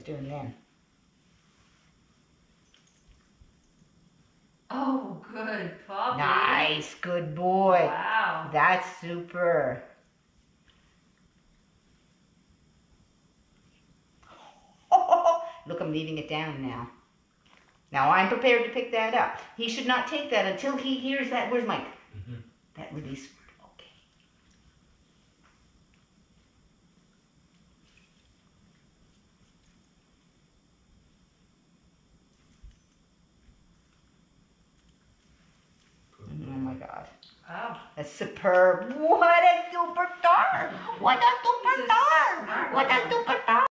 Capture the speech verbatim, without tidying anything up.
doing then. Oh, good puppy. Nice, good boy. Wow. That's super. Look, I'm leaving it down now. Now I'm prepared to pick that up. He should not take that until he hears that. Where's Mike? Mm-hmm. That release word. Okay. Oh my God. Oh. That's superb. What a superstar. What a superstar. What a superstar.